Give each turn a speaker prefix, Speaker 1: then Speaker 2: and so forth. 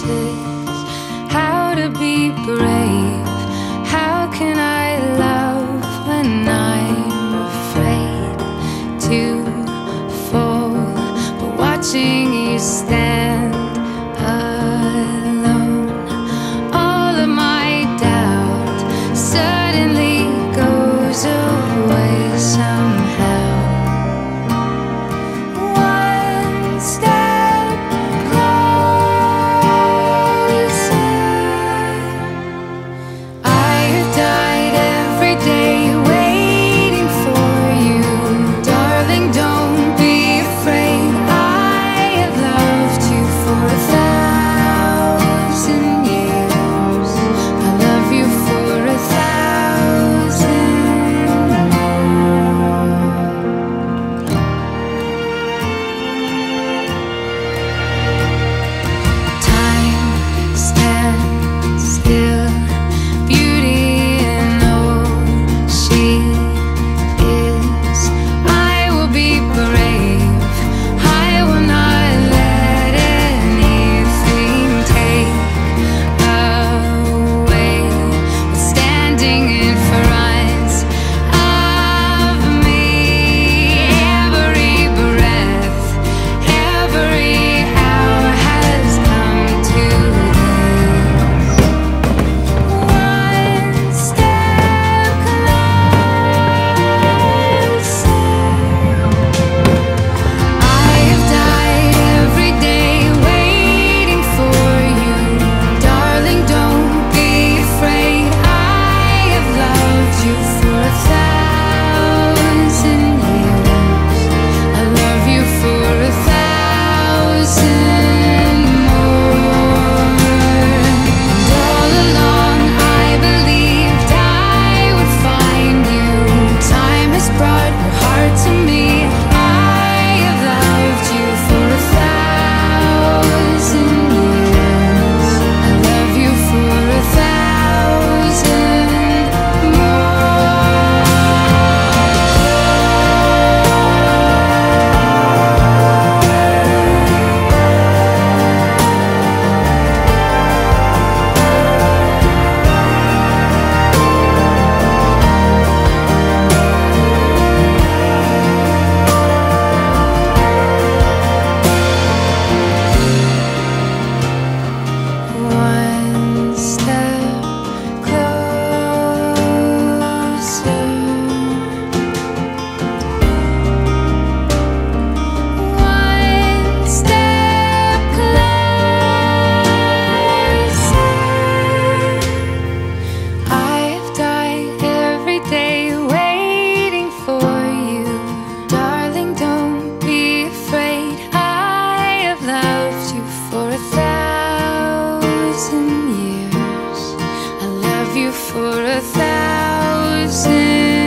Speaker 1: choices, how to be brave. How can I love when I'm afraid to fall? But watching you stand alone, all of my doubt suddenly goes away somehow. One step closer. I have died every day waiting for you. Darling, don't be afraid. I have loved you for 1,000 years. I love you for 1,000 more. Time stands still, beauty in all she is. I will be brave. I will not let anything take away what's standing in front of me. Every breath, every hour has come to this. One step closer. I have died every day waiting for you. Darling, don't be afraid. I have loved you for 1,000 years. I love you for 1,000 more. And all along I believed I would find you. Time has brought your heart to me. I have loved you for 1,000 years. I love you for 1,000 One step closer. One step closer. I have died every day waiting for you. Darling, don't be afraid. I have loved you for 1,000 years. I love you for 1,000